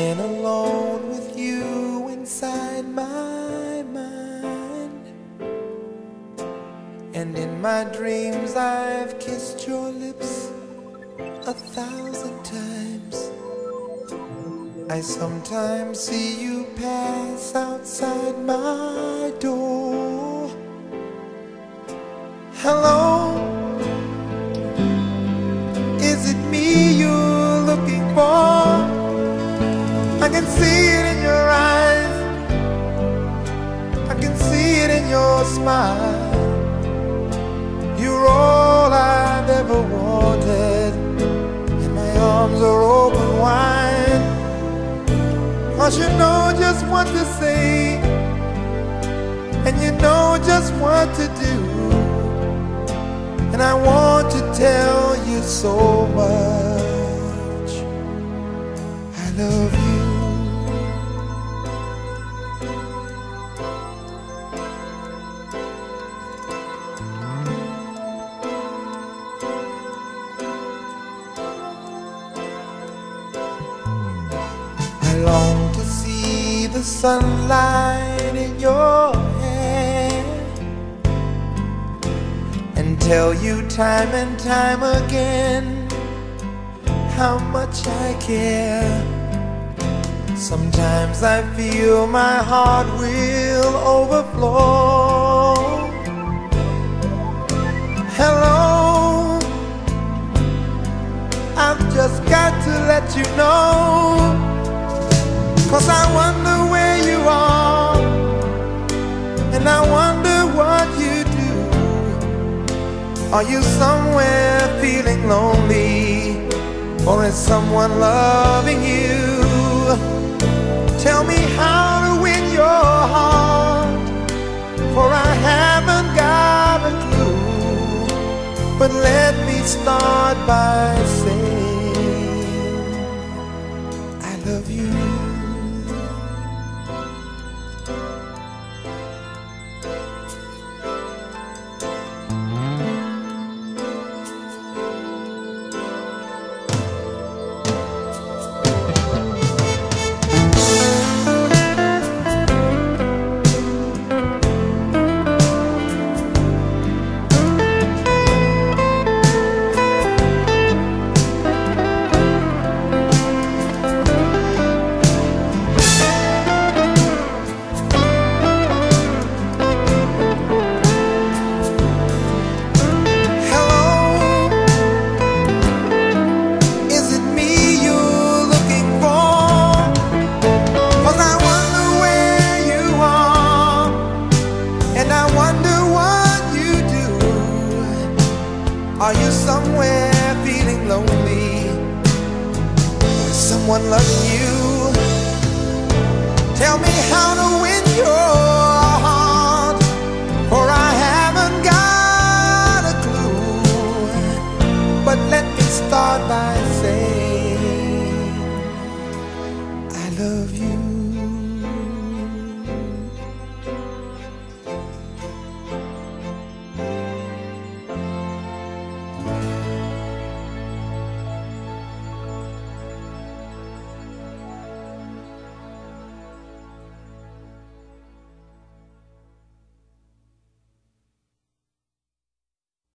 been alone with you inside my mind, and in my dreams I've kissed your lips 1,000 times. I sometimes see you pass outside my door. Hello, is it me you're looking for? I can see it in your eyes, I can see it in your smile. You're all I've ever wanted, and my arms are open wide. 'Cause you know just what to say, and you know just what to do, and I want to tell you so much I love you. I long to see the sunlight in your hair and tell you time and time again how much I care. Sometimes I feel my heart will overflow. Hello, I've just got to let you know, 'cause I wonder where you are, and I wonder what you do. Are you somewhere feeling lonely, or is someone loving you? Tell me how to win your heart, for I haven't got a clue. But let me start by saying I love you. Are you somewhere feeling lonely? Is someone loving you? Tell me how to win your heart, for I haven't got a clue. But let me start by saying I love you.